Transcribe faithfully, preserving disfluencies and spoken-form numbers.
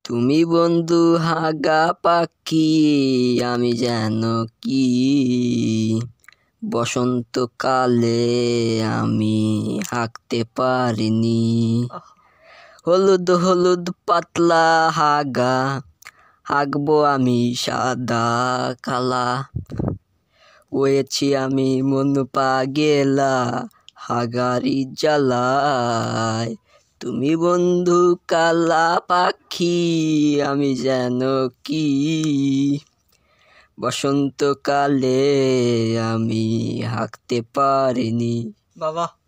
তুমি বন্ধু হাগা পাখি, আমি যেন কি বসন্তকালে আমি হাঁকতে পারিনি। হলুদ হলুদ পাতলা হাগা, হাগবো আমি সাদা কালা। হয়েছি আমি মন পাগেলা হাগারি জ্বালায়। তুমি বন্ধু কালা পাখি, আমি যেন কি বসন্তকালে আমি হাঁকতে পারিনি। বাবা।